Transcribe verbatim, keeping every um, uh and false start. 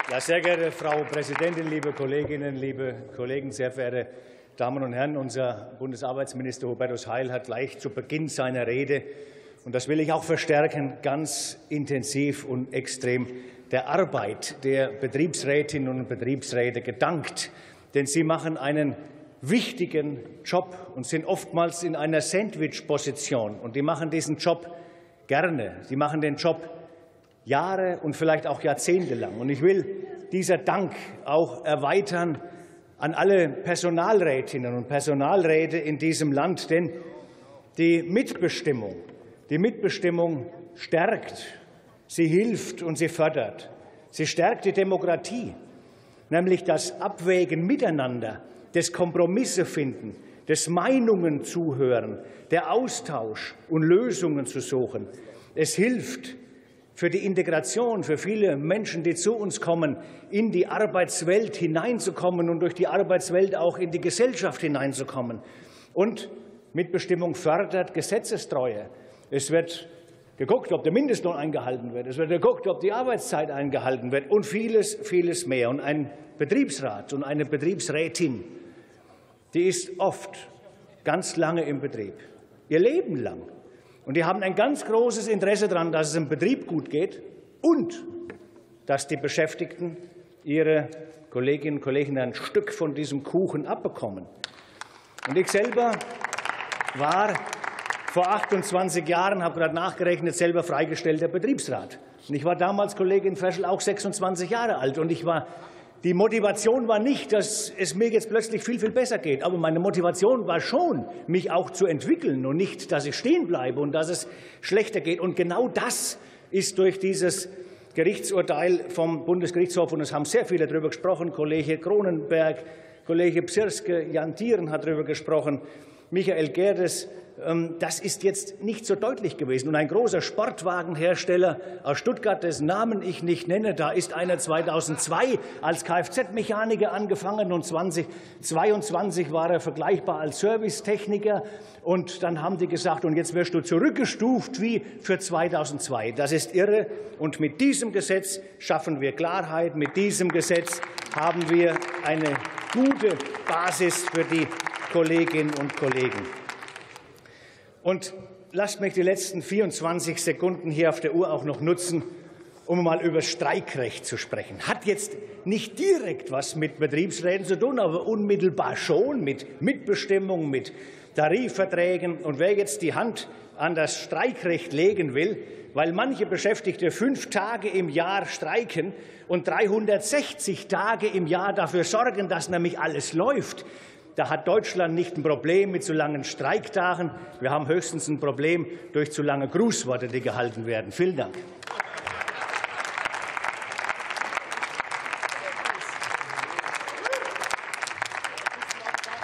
Ja, sehr geehrte Frau Präsidentin, liebe Kolleginnen, liebe Kollegen, sehr verehrte Damen und Herren! Unser Bundesarbeitsminister Hubertus Heil hat gleich zu Beginn seiner Rede, und das will ich auch verstärken, ganz intensiv und extrem der Arbeit der Betriebsrätinnen und Betriebsräte gedankt. Denn sie machen einen wichtigen Job und sind oftmals in einer Sandwich-Position. Und die machen diesen Job gerne. Sie machen den Job Jahre und vielleicht auch Jahrzehnte lang. Und ich will dieser Dank auch erweitern an alle Personalrätinnen und Personalräte in diesem Land. Denn die Mitbestimmung, die Mitbestimmung stärkt, sie hilft und sie fördert. Sie stärkt die Demokratie, nämlich das Abwägen miteinander, das Kompromisse finden, das Meinungen zuhören, der Austausch und Lösungen zu suchen. Es hilft für die Integration, für viele Menschen, die zu uns kommen, in die Arbeitswelt hineinzukommen und durch die Arbeitswelt auch in die Gesellschaft hineinzukommen. Und Mitbestimmung fördert Gesetzestreue. Es wird geguckt, ob der Mindestlohn eingehalten wird. Es wird geguckt, ob die Arbeitszeit eingehalten wird und vieles, vieles mehr. Und ein Betriebsrat und eine Betriebsrätin, die ist oft ganz lange im Betrieb, ihr Leben lang. Und die haben ein ganz großes Interesse daran, dass es im Betrieb gut geht und dass die Beschäftigten ihre Kolleginnen und Kollegen ein Stück von diesem Kuchen abbekommen. Und ich selber war vor achtundzwanzig Jahren, habe gerade nachgerechnet, selber freigestellter Betriebsrat. Und ich war damals, Kollegin Ferschel, auch sechsundzwanzig Jahre alt. Und ich war, die Motivation war nicht, dass es mir jetzt plötzlich viel, viel besser geht. Aber meine Motivation war schon, mich auch zu entwickeln und nicht, dass ich stehen bleibe und dass es schlechter geht. Und genau das ist durch dieses Gerichtsurteil vom Bundesgerichtshof, und es haben sehr viele darüber gesprochen, Kollege Cronenberg, Kollege Psirske, Jan Thieren hat darüber gesprochen, Michael Gerdes, das ist jetzt nicht so deutlich gewesen. Und ein großer Sportwagenhersteller aus Stuttgart, dessen Namen ich nicht nenne, da ist einer zweitausendzwei als Kfz-Mechaniker angefangen und zweitausendzweiundzwanzig war er vergleichbar als Servicetechniker. Und dann haben die gesagt, und jetzt wirst du zurückgestuft wie für zweitausendzwei. Das ist irre. Und mit diesem Gesetz schaffen wir Klarheit. Mit diesem Gesetz haben wir eine gute Basis für die Kolleginnen und Kollegen. Und lasst mich die letzten vierundzwanzig Sekunden hier auf der Uhr auch noch nutzen, um mal über Streikrecht zu sprechen. Hat jetzt nicht direkt was mit Betriebsräten zu tun, aber unmittelbar schon mit Mitbestimmung, mit Tarifverträgen. Und wer jetzt die Hand an das Streikrecht legen will, weil manche Beschäftigte fünf Tage im Jahr streiken und dreihundertsechzig Tage im Jahr dafür sorgen, dass nämlich alles läuft, da hat Deutschland nicht ein Problem mit zu langen Streiktagen. Wir haben höchstens ein Problem durch zu lange Grußworte, die gehalten werden. Vielen Dank.